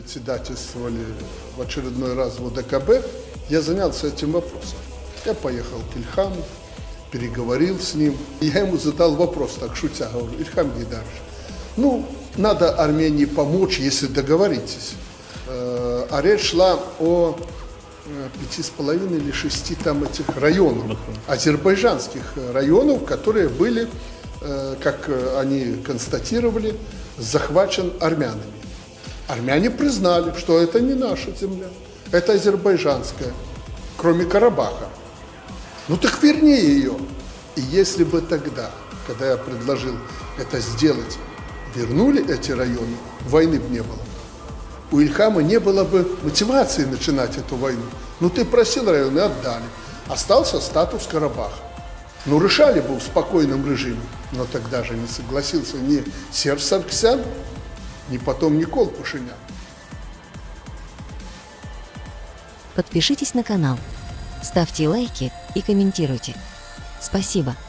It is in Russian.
председательствовали в очередной раз в ОДКБ, я занялся этим вопросом. Я поехал к Ильхаму, переговорил с ним. И я ему задал вопрос, так шутя, говорю: Ильхам Гейдарович, надо Армении помочь, если договоритесь. А речь шла о 5,5 или 6 там этих районов, азербайджанских районов, которые были, как они констатировали, захвачен армянами. Армяне признали, что это не наша земля, это азербайджанская, кроме Карабаха. Так верни ее. И если бы тогда, когда я предложил это сделать, вернули эти районы, войны бы не было. У Ильхама не было бы мотивации начинать эту войну. Ты просил районы, отдали. Остался статус Карабаха. Решали бы в спокойном режиме. Но тогда же не согласился ни Серж Саркисян, ни потом Никол Пашинян. Подпишитесь на канал, ставьте лайки и комментируйте. Спасибо.